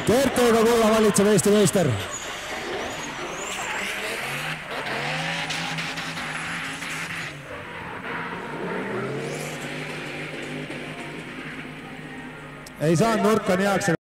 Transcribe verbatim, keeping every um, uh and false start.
Kertega kulla valitseb Eesti meister. Ei saanud nurka nii heaks.